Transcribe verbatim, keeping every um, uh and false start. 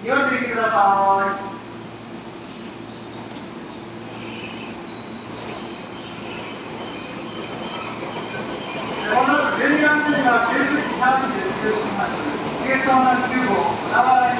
気をつけてください。このじゅうよんじがじゅうくじさんじゅうきゅうふん発、軽装のきゅうごう、小田原